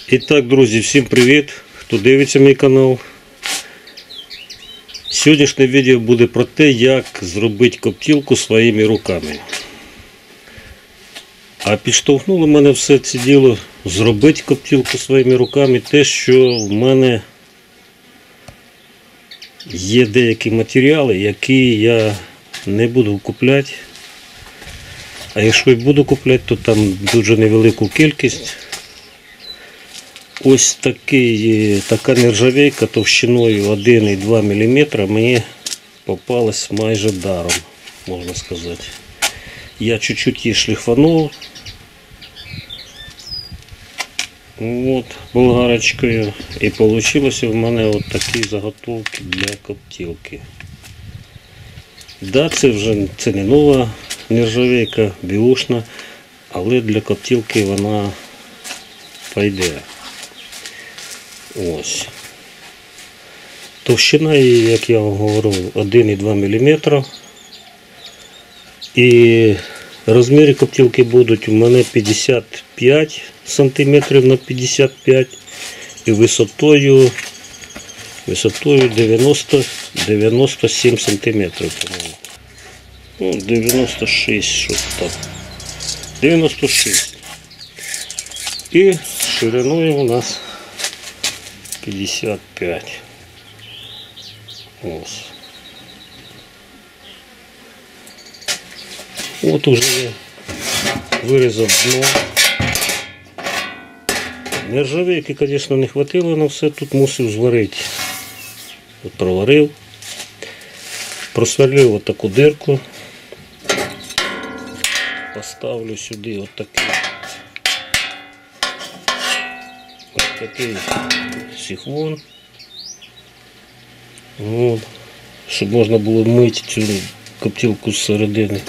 І так, друзі, всім привіт, хто дивиться мій канал. Сьогоднішнє відео буде про те, як зробити коптілку своїми руками. А підштовхнуло мене все це діло зробити коптілку своїми руками те, що в мене є деякі матеріали, які я не буду купляти. А якщо і буду купляти, то там дуже невелику кількість. Ось така нержавейка товщиною 1,2 мм мені попалась майже даром, можна сказати. Я чуть-чуть її шліфанув болгарочкою, і вийшло в мене от такі заготовки для коптілки. Да, це не нова нержавейка, беушна, але для коптілки вона пойде. Ось. Товщина її, як я вам говорив, 1,2 мм. І розміри коптілки будуть у мене 55 см на 55 і висотою 97 см. Ну, 96, щось так. 96. І шириною у нас 55. Ось. От уже я вирізав дно. Нержавейки, звісно, не хватило на все, тут мусив зварити. От проварив, просверлив отаку дирку, поставлю сюди такий сифон, щоб можна було мити цю коптілку зсередини.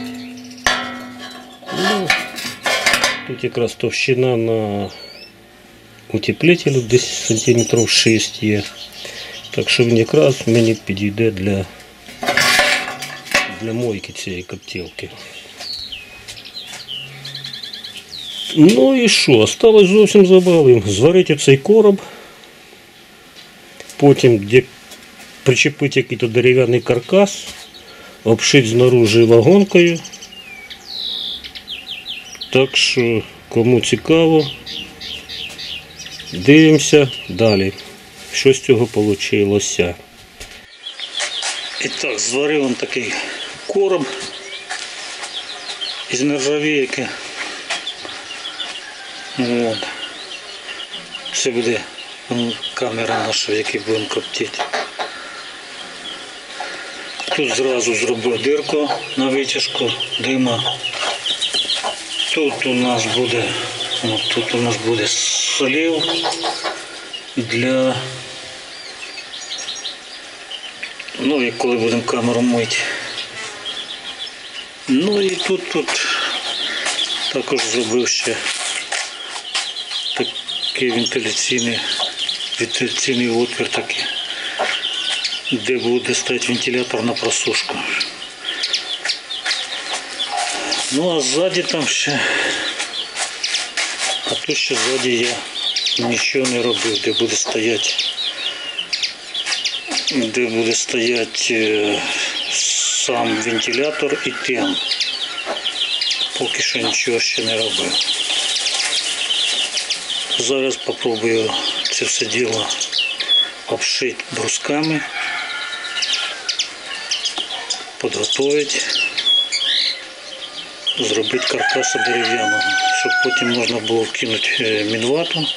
Тут якраз товщина на утеплителю десь сантиметрів 6 є, так що він якраз мені підійде для мойки цієї коптілки. Ну і що, осталось зовсім забавним. Зварити цей короб, потім причепити якийсь дерев'яний каркас, обшити знаружи вагонкою. Так що, кому цікаво, дивимося далі, що з цього вийшло. І так, зварив он такий короб із нержавейки. Це буде камера наша, в якій будемо коптити. Тут зразу зробив дирку на витяжку дима. Тут у нас буде слив для, і коли будемо камеру мити. Ну і тут також зробив ще такий вентиляційний отвір, де буде стояти вентилятор на просушку. Ну а ззаді там ще, тут ще ззаді я нічого не робив, де буде стояти сам вентилятор і тем. Поки що нічого ще не робив. Зараз спробую це все діло обшити брусками, підготувати, зробити каркаса дерев'яного, щоб потім можна було вкинути мінвату.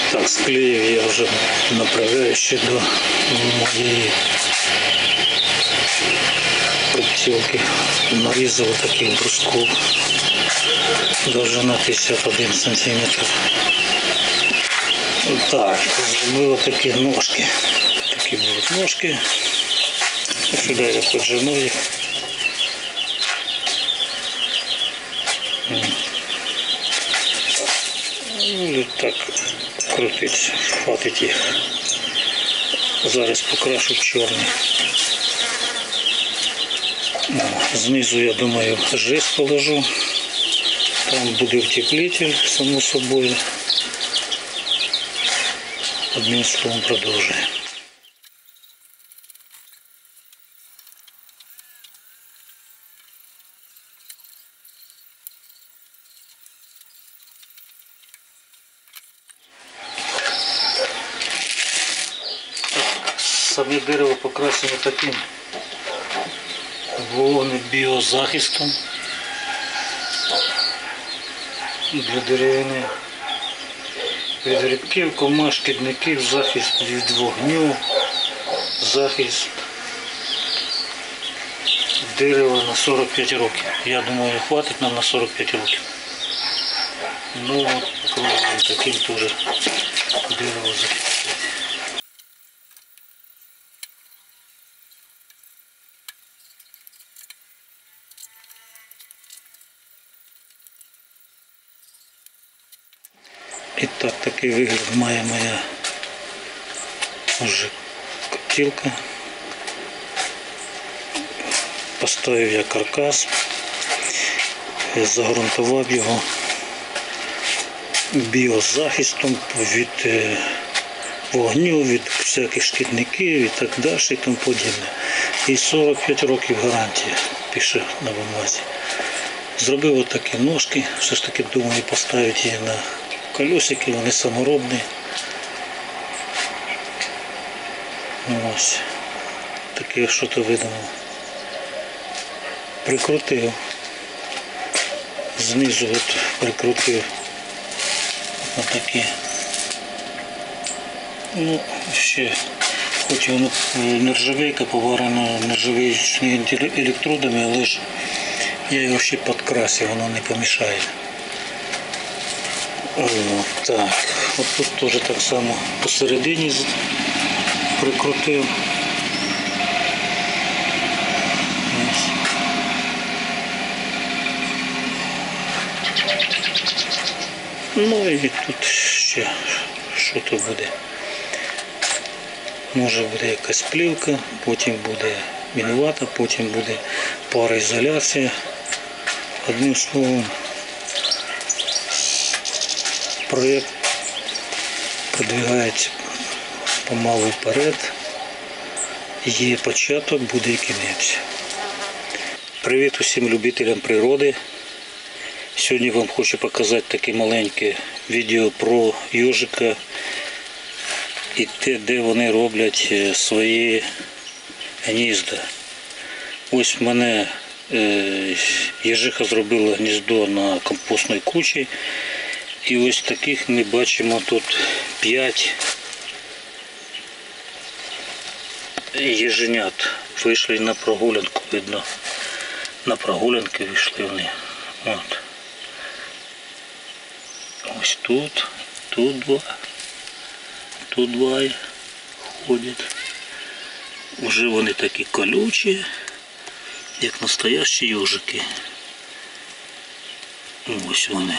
Так, склеїв я вже направляючи до моєї подтілки. Нарізав таких брусков. Довжина 51 см. Так, зробив такі ножки. Такі будуть ножки. Сюди я поджиму їх. І так крутиться, хватить їх. Зараз покрашу в чорний. Знизу, я думаю, жест положу. Там буде утеплитель, само собою. Одним словом продовжуємо. Саме дерево покрасено таким вогнебіозахистом для деревини. Від грибків, комах, шкідників, захист від вогню, захист дерева на 45 років. Я думаю, хватить нам на 45 років. Ну от, попробуємо таким теж дерево захистити. І так, такий вигляд має моя вже коптілка. Поставив я каркас, загрунтував його біозахистом від вогню, від всяких шкідників і так далі і тому подібне. І 45 років гарантії пише на бумазі. Зробив отакі ножки, все ж таки думаю поставити її на колесики, вони саморобні. Ось. Таке щось видумав. Прикрутив. Знизу от прикрутив отакі. Ну, ще, хоч воно нержавейка поварена нержавеючими електродами, але ж я його ще підкрасив, воно не помішає. Так, от тут теж так само посередині прикрутив. Ну і тут ще що то буде. Може буде якась плівка, потім буде мінувата, потім буде пароізоляція. Одним словом, проєкт продвигається помалу вперед. Є початок, буде і кінець. Привіт усім любителям природи. Сьогодні вам хочу показати таке маленьке відео про йожика і те, де вони роблять свої гнізда. Ось в мене єжиха зробила гніздо на компостній кучі. І ось таких ми бачимо тут 5 єженят. Вийшли на прогулянку, видно. На прогулянки вийшли вони. От. Ось тут два ходять. Уже вони такі колючі, як настоящі йожики. Ось вони.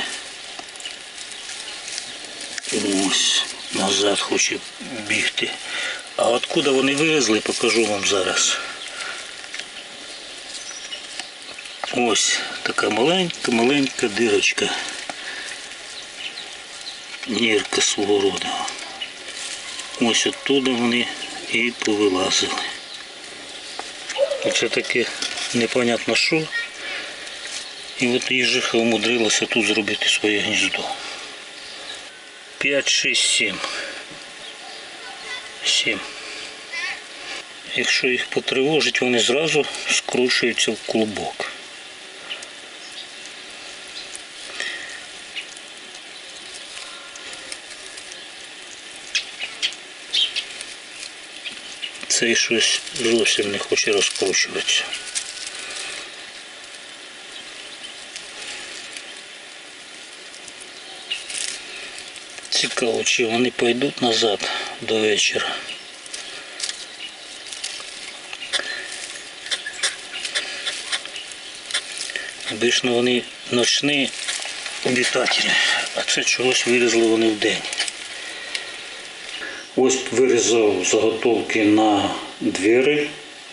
Ось, назад хоче бігти. А откуда вони вивезли, покажу вам зараз. Ось така маленька дирочка. Нірка свого роду. Ось оттуда вони і повилазили. Оце таке непонятно що. І от їжиха умудрилася тут зробити своє гніздо. 5, 6, 7. 7. Якщо їх потривожить, вони зразу скручуються в клубок. цей щось зовсім не хоче розкручуватися. Цікаво, чи вони пойдуть назад до вечора. Обично вони ночні обітателі, а це чогось вирізали вони вдень. Ось вирізав заготовки на двері.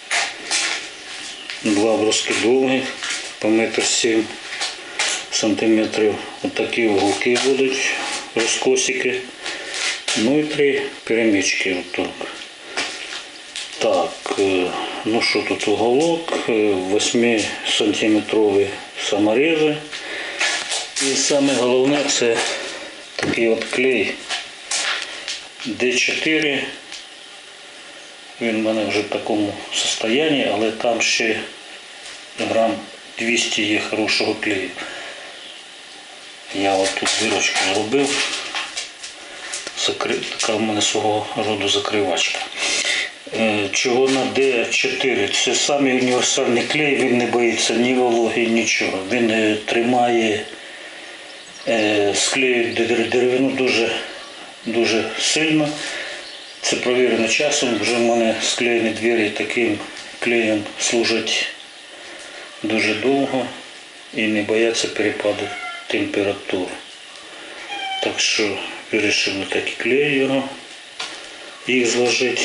2 бруски довгі, по 1,7 см. Отакі уголки будуть, розкосики. Ну і 3 перемички. Отак. Так, ну що тут уголок, 8-сантиметрові саморези. І саме головне це такий от клей D4. Він в мене вже в такому стані, але там ще грам 200 є хорошого клею. Я от тут дирочку зробив. Така в мене свого роду закривачка. Чого на D4? Це самий універсальний клей, він не боїться ні вологи, нічого. Він тримає, склеює деревину дуже сильно. Це провірено часом, вже в мене склеєні двері таким клеєм служать дуже довго і не бояться перепаду температур. Так що вирішив на такий клей його, їх зложити.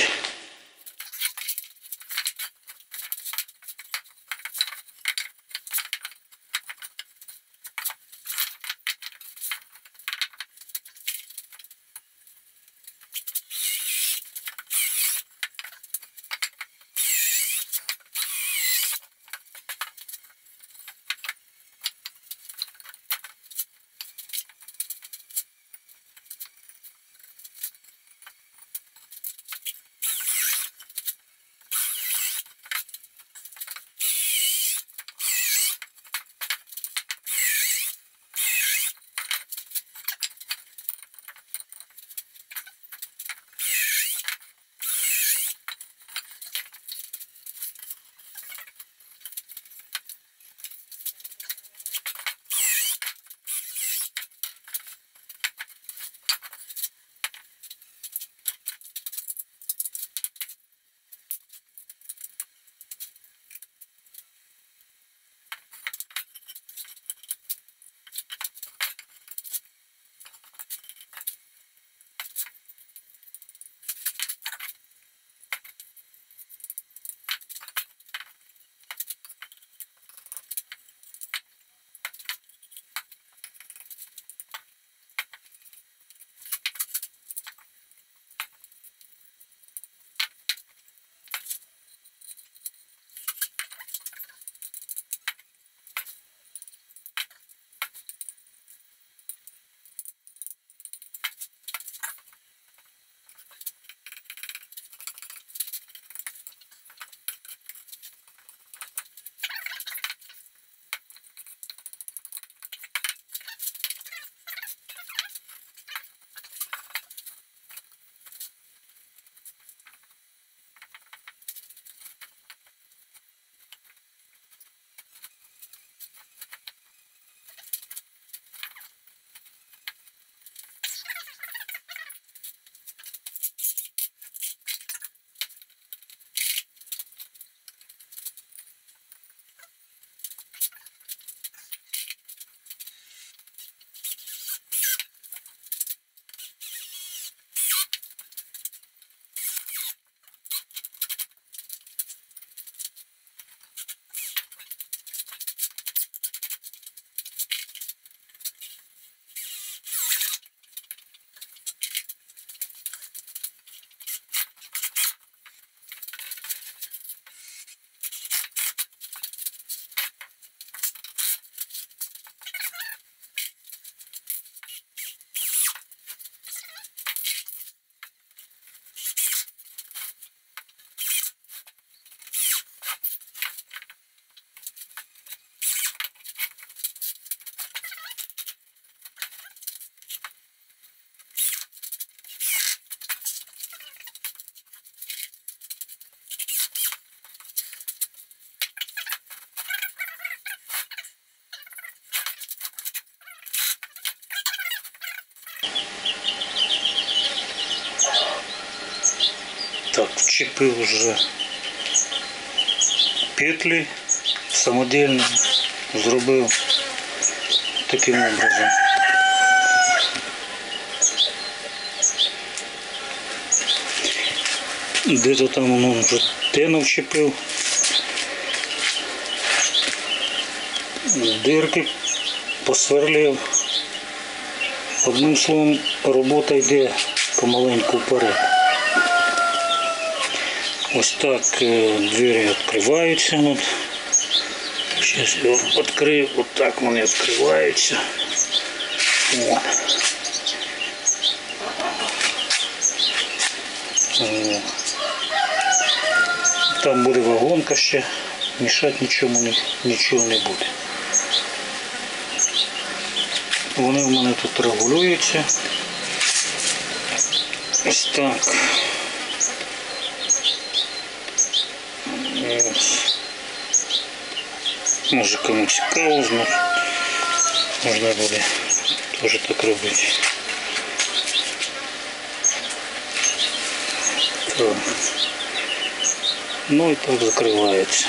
Так, вчепив вже петлі самодільно, зробив таким образом. Де-то там воно вже тено вчепив. Дирки посверлив. Одним словом, робота йде помаленьку вперед. Ось так двері відкриваються. Зараз я відкрию, отак вони відкриваються. О. Там буде вагонка ще, мішати нічого не буде. Вони в мене тут регулюються. Ось так. Може комусь цікаво, можна буде теж так робити. Так. Ну і так закривається.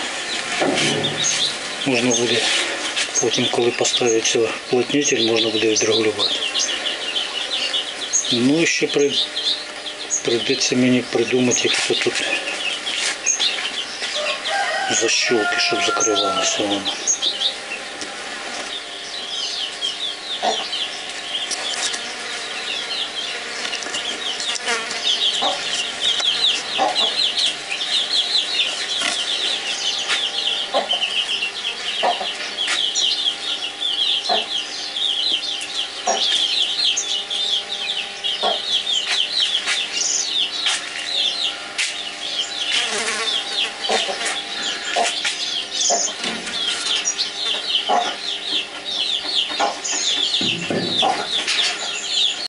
Можна буде потім, коли поставиться уплотнитель, можна буде відрегулювати. Ну і ще прийдеться мені придумати які-то тут защёлки, щоб закривалося воно.